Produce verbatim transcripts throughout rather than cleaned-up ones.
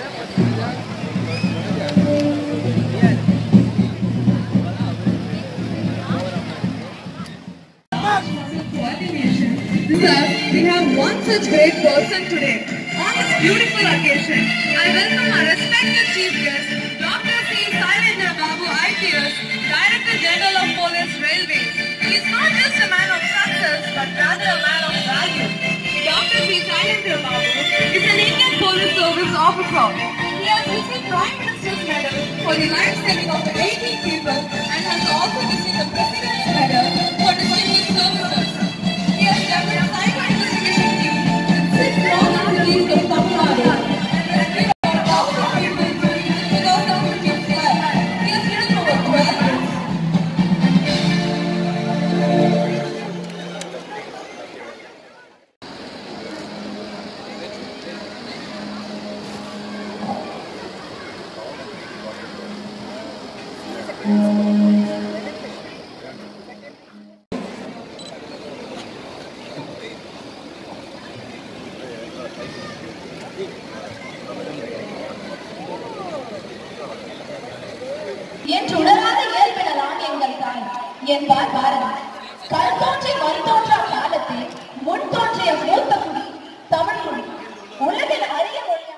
We have one such great person today. On this beautiful occasion, I welcome our respected chief guest, Doctor C. Sailendra Babu, I P S, Director General of Police Railways. He is not just a man of success, but rather a man of value. Doctor C. Sailendra Babu is an Indian Police Service officer. He has received Prime Minister's Medal for the life saving of the eighteen people and has also received the President's Medal for distinguished services. He has developed cyber investigation team with six long cities of Tamil Nadu and has been over thousands of people without the team's life. He has written over twelve books. என் உடலாத இயல்பிடலாம் எங்கள் தாய் என்பார் பாரதி. கல் தோன்றி மண் தோன்றா காலத்தில் முன் தோன்றிய மூத்த குடி தமிழ் மொழி உலகின் அரிய மொழியான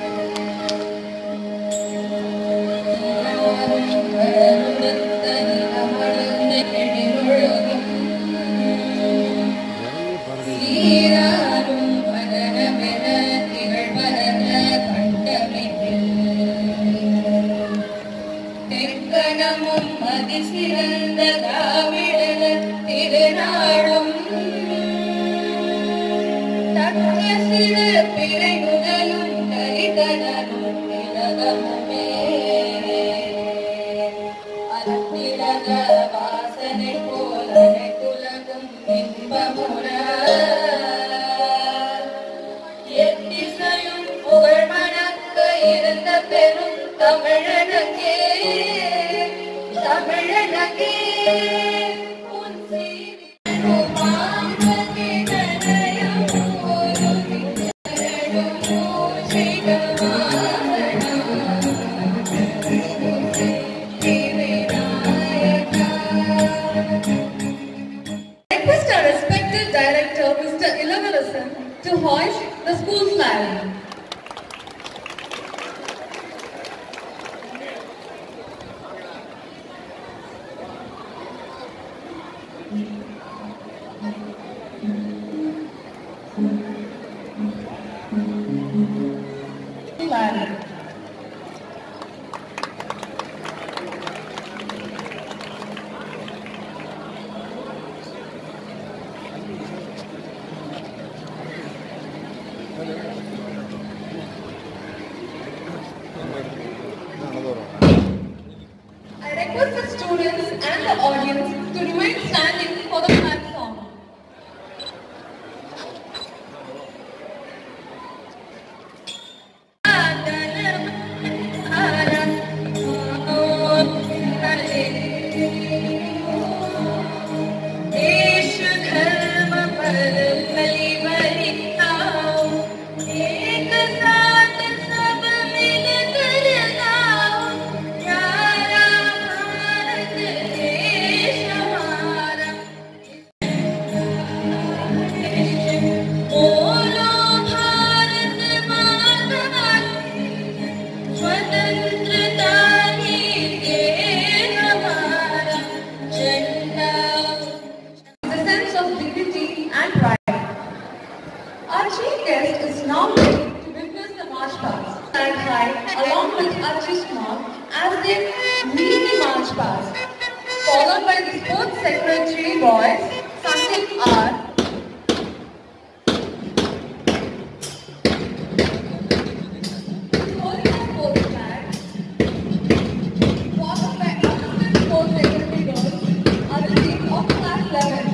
to hoist the school flag. Flag. I request the students and the audience to remain standing for the flag song. Our chief guest is now ready to witness the march past. Stand high along with Archie Small as they lead the march past, followed by the sports secretary boys, Sandeep R. Holding the sports flag, followed by assistant sports secretary girls, Aditi of class eleven.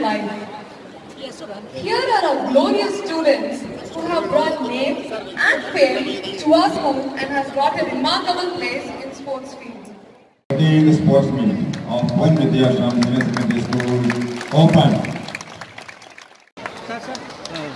life. Here are our glorious students who have brought name and fame to our school and has got a remarkable place in sports field. The sports meet of one Vidhyashram Secondary School open. Sir, sir.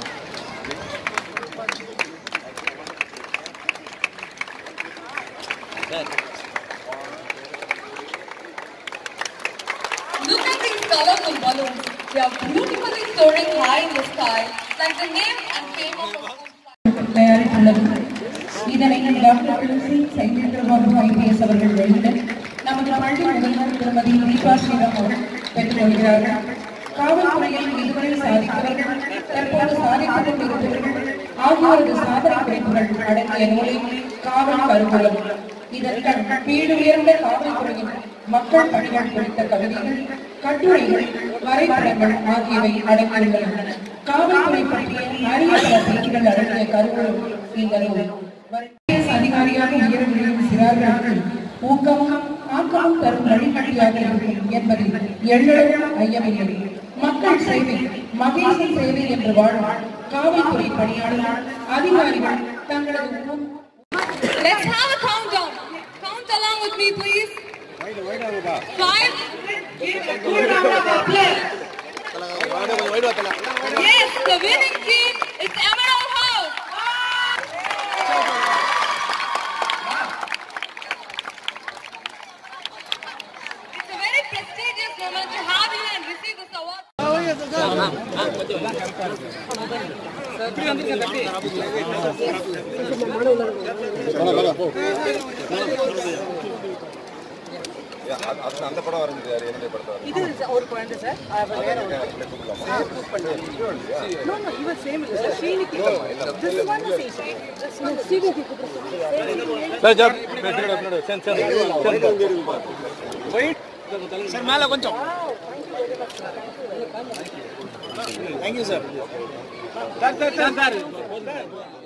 Look at these colorful balloons. They are beautifully soaring high in the sky, like the name and fame of the school. தயாரித்துள்ளது. இதனை doctor துளசி Sylendra Babu IPS அவர்கள் வெளியிட நமது பள்ளி முதல்வர் திருமதி வித்யாஸ்ரீராம் அவர்கள் பெற்றுக் கொள்கிறார்கள். காவல்துறையில் இதுவரை சாதித்தவர்கள், தற்போது சாதித்துக் கொண்டிருப்பவர்கள் ஆகியோரது சாதனை குறிப்புகள் அடங்கிய நூலை காவல் கருவூலம். இதற்கான பீடு உயர்ந்த காவல்துறையின் மக்கள் பணிகள் குறித்த கவிதைகள், கட்டுரைகள், வரைபடங்கள் ஆகியவை அடங்கியுள்ளன. காவல்துறை பற்றிய அரிய பல செய்திகள் அடங்கிய கருவூலம் இந்த நூல். அதிகாரியாக உயர விரும்பும் சிறார்களுக்கு ஊக்கமும் ஆக்கமும் தரும் வழிகாட்டியாக இருக்கும் என்பதில் எள்ளளவும் ஐயமில்லை. மக்கள் சேவை மகேசன் சேவை என்று வாழும் காவல்துறை பணியாளர்கள் அதிகாரிகள் தங்களது Let's have a countdown. Count along with me, please. Five. Yes, the winning team is Emerald House. It's a very prestigious moment to have you and receive this award. அந்த படம் வரது யார் என்ன படம் இது ஒரு குழந்தை sir no no your same sir Srinidhi this one is this one Srinidhi sir job சென் சென் வெயிட் சார் மேல கொஞ்சம் thank you sir sir sir sir